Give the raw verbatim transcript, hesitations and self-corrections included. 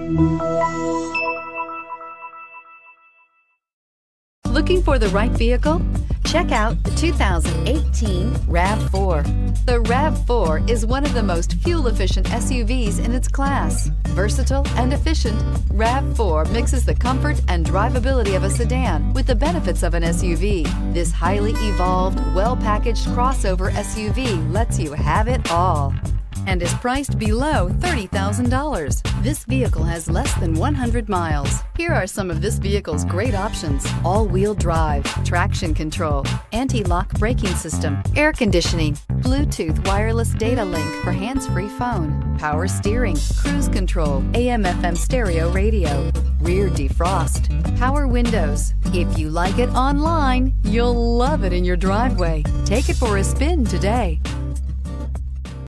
Looking for the right vehicle? Check out the two thousand eighteen RAV four. The RAV four is one of the most fuel-efficient S U Vs in its class. Versatile and efficient, RAV four mixes the comfort and drivability of a sedan with the benefits of an S U V. This highly evolved, well-packaged crossover S U V lets you have it all and is priced below thirty thousand dollars. This vehicle has less than one hundred miles. Here are some of this vehicle's great options: all-wheel drive, traction control, anti-lock braking system, air conditioning, Bluetooth wireless data link for hands-free phone, power steering, cruise control, A M F M stereo radio, rear defrost, power windows. If you like it online, you'll love it in your driveway. Take it for a spin today.